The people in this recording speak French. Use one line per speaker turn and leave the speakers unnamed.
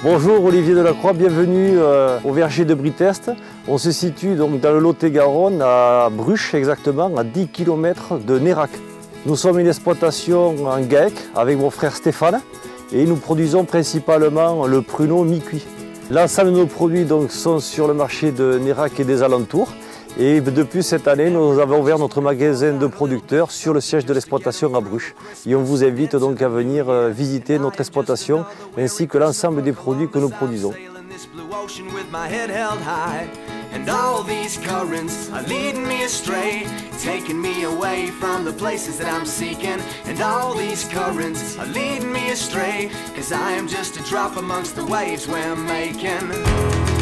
Bonjour, Olivier Delacroix, bienvenue au verger de Britest. On se situe donc dans le Lot-et-Garonne, à Bruches exactement, à 10 km de Nérac. Nous sommes une exploitation en GAEC avec mon frère Stéphane et nous produisons principalement le pruneau mi-cuit. L'ensemble de nos produits donc, sont sur le marché de Nérac et des alentours. Et depuis cette année, nous avons ouvert notre magasin de producteurs sur le siège de l'exploitation à Bruches. Et on vous invite donc à venir visiter notre exploitation ainsi que l'ensemble des produits que nous produisons.
And all these currents are leading me astray, taking me away from the places that I'm seeking. And all these currents are leading me astray, 'cause I am just a drop amongst the waves we're making.